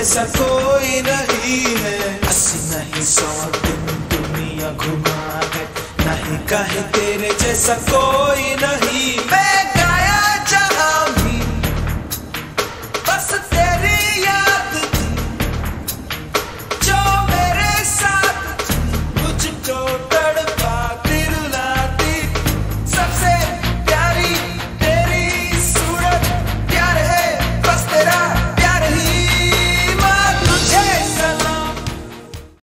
जैसा कोई नहीं है। 80 नहीं 100 दिन दुनिया घुमा है, नहीं कहे तेरे जैसा कोई नहीं